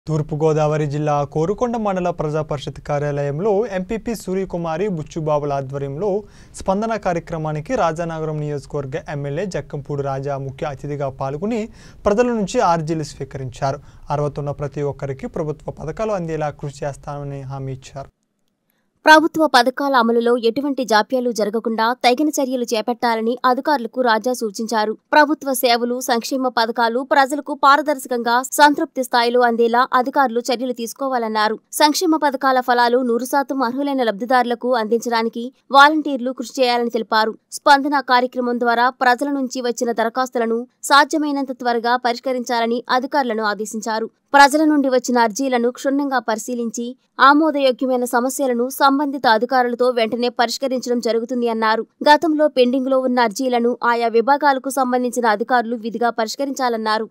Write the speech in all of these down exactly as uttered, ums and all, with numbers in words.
తూర్పు గోదావరి జిల్లా కోరుకొండ మండల ప్రజా పరిషత్ కార్యాలయంలో ఎంపీపీ సూర్యకుమారి బుచ్చుబాబుల ఆధ్వర్యంలో స్పందన కార్యక్రమానికి రాజానగరం నియోజకవర్గ ఎమ్మెల్యే జక్కంపూడి రాజా ముఖ్య అతిథిగా పాల్గొని ప్రజల నుంచి ఆర్జీలు స్వీకరించారు. అర్హతున్న ప్రతి ఒక్కరికి ప్రభుత్వ పథకాలు అందేలా కృషి చేస్తామని హామీ ఇచ్చారు. ప్రభుత్వ పథకాల అమలులో ఎటువంటి జాప్యాలు జరగకుండా తగిన చర్యలు చేపట్టాలని అధికారులకు రాజా సూచించారు. ప్రభుత్వ సేవలు, సంక్షేమ పథకాలు ప్రజలకు పారదర్శకంగా సంతృప్తి స్థాయిలో అందేలా అధికారులు చర్యలు తీసుకోవాలన్నారు. సంక్షేమ పథకాల ఫలాలు నూరు శాతం అర్హులైన లబ్ధిదారులకు అందించడానికి వాలంటీర్లు కృషి చేయాలని తెలిపారు. స్పందన కార్యక్రమం ద్వారా ప్రజల నుంచి వచ్చిన దరఖాస్తులను సాధ్యమైనంత త్వరగా పరిష్కరించాలని అధికారులను ఆదేశించారు. ప్రజల నుండి వచ్చిన అర్జీలను క్షుణ్ణంగా పరిశీలించి ఆమోదయోగ్యమైన సమస్యలను సంబంధిత అధికారులతో వెంటనే పరిష్కరించడం జరుగుతుంది అన్నారు. గతంలో పెండింగ్లో ఉన్న అర్జీలను ఆయా విభాగాలకు సంబంధించిన అధికారులు విధిగా పరిష్కరించాలన్నారు.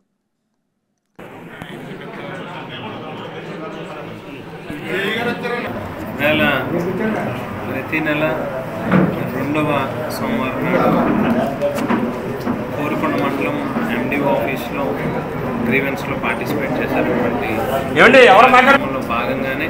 ప్రతి నెల రెండవ సోమవారం కోరుకొండ మండలం ఎండిఓ ఆఫీస్లో గ్రీవెన్స్లో పార్టిసిపేట్ చేసేటువంటి భాగంగానే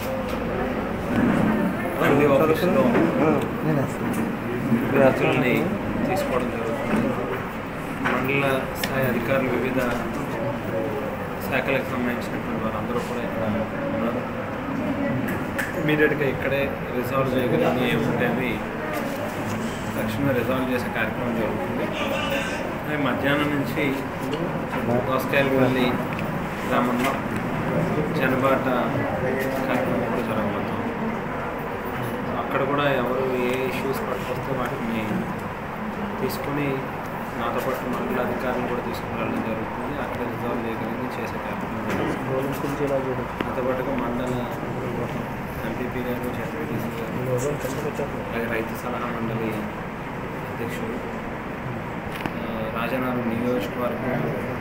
ఎండిఓ ఆఫీస్లో విద్యార్థులని తీసుకోవడం జరుగుతుంది. మండల స్థాయి అధికారులు వివిధ శాఖలకు సంబంధించినటువంటి వారందరూ కూడా ఇక్కడ ఉన్నారు. ఇమీడియట్గా ఇక్కడే రిజాల్వ్ చేయగలిగిన ఏముంటాయని తక్షణమే రిజాల్వ్ చేసే కార్యక్రమం జరుగుతుంది. మధ్యాహ్నం నుంచి దోసకాయలపల్లి గ్రామంలో జనబాట కార్యక్రమం కూడా జరగబోతాం. అక్కడ కూడా ఎవరు ఏ ఇష్యూస్ పట్టుకొస్తే వాటిని తీసుకుని నాతో పాటు మండల అధికారులు కూడా తీసుకుని వెళ్ళడం జరుగుతుంది. అక్కడ రిజాల్వ్ చేయగలిగి చేసే కార్యక్రమం జరుగుతుంది. నాతో పాటుగా మండల ఎంపీపీ గారు, జెడ్పీటీసీ గారు, అలాగే రైతు సలహా మండలి అధ్యక్షుడు, రాజానగరం నియోజకవర్గం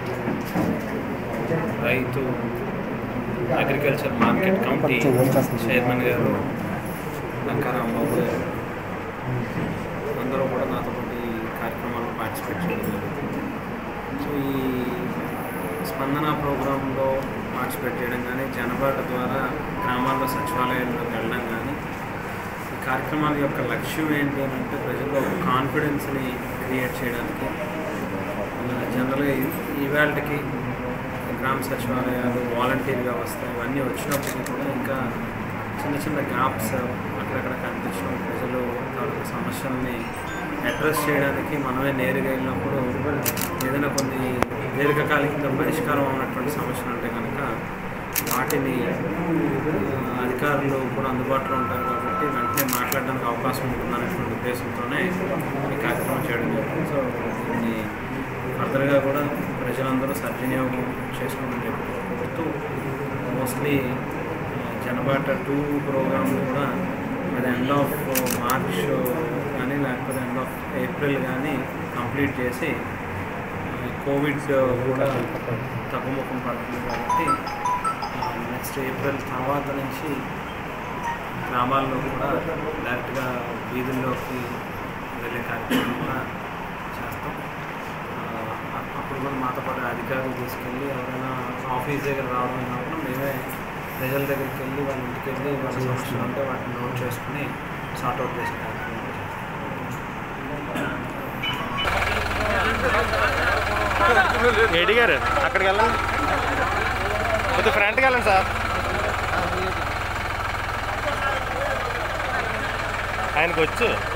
రైతు అగ్రికల్చర్ మార్కెట్ కమిటీ చైర్మన్ గారు లంకారాంబాబు గారు అందరూ కూడా నాతో పాటు ఈ కార్యక్రమాల్లో పార్టిసిపేట్ చేయడం జరుగుతుంది. సో ఈ స్పందన ప్రోగ్రాంలో పార్టిసిపేట్ చేయడం కానీ, జనబాట ద్వారా గ్రామాల్లో సచివాలయాల్లోకి వెళ్ళడం కానీ, ఈ కార్యక్రమాల యొక్క లక్ష్యం ఏంటి అని అంటే ప్రజల్లో ఒక కాన్ఫిడెన్స్ని క్రియేట్ చేయడానికి. జనరల్గా ఈవేళకి గ్రామ సచివాలయాలు, వాలంటీర్ వ్యవస్థ ఇవన్నీ వచ్చినప్పటికీ కూడా ఇంకా చిన్న చిన్న గ్యాప్స్ అక్కడక్కడ కనిపించడం, ప్రజలు తాలూకు సమస్యల్ని అడ్రస్ చేయడానికి మనమే నేరుగా వెళ్ళినప్పుడు ఏదైనా కొన్ని దీర్ఘకాలిక పరిష్కారం ఉన్నటువంటి సమస్యలు ఉంటే కనుక వాటిని అధికారులు కూడా అందుబాటులో ఉంటారు కాబట్టి వెంటనే మాట్లాడడానికి అవకాశం ఉంటుందనేటువంటి ఉద్దేశంతోనే ఈ కార్యక్రమం చేయడం జరుగుతుంది. సో దీన్ని ఫర్దర్గా కూడా ప్రజలందరూ సద్వినియోగం చేసుకోమని చెప్పి కోరుతూ మోస్ట్లీ జనబాట టూ ప్రోగ్రామ్ కూడా అది ఎండ్ ఆఫ్ మార్చ్ కానీ లేకపోతే ఎండ్ ఆఫ్ ఏప్రిల్ కానీ కంప్లీట్ చేసి కోవిడ్ కూడా తగ్గుముఖం పడుతుంది కాబట్టి నెక్స్ట్ ఏప్రిల్ తర్వాత నుంచి గ్రామాల్లో కూడా డైరెక్ట్గా వీధుల్లోకి వెళ్ళే కార్యక్రమం కూడా చేస్తాం. అప్పుడు కూడా మాతో పాటు అధికారులు తీసుకెళ్ళి ఎవరైనా ఆఫీస్ దగ్గర రావడం అయినప్పుడు మేమే ప్రజల దగ్గరికి వెళ్ళి వాళ్ళ ఇంటికి వెళ్ళి వాళ్ళ సమస్యలు ఉంటే వాటిని నోట్ చేసుకుని సార్ట్అవుట్ చేసే కార్యక్రమం ఏడి గారు అక్కడికి వెళ్ళండి, కొద్దిగా ఫ్రంట్కి వెళ్ళండి సార్. ఆయనకు వచ్చు.